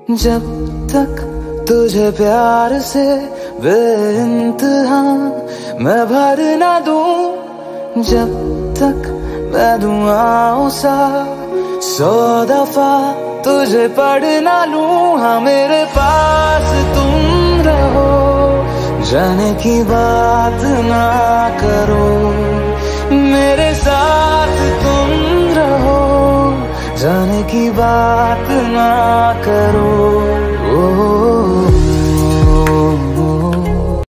जब तक तुझे प्यार से बेइंतहा मैं भर ना दूं, जब तक मैं दुआओं सा 100 दफा तुझे पढ़ ना लूं। हाँ मेरे पास तुम रहो, जाने की बात ना करो, मेरे साथ तुम रहो, जाने की बात ना करो। ओ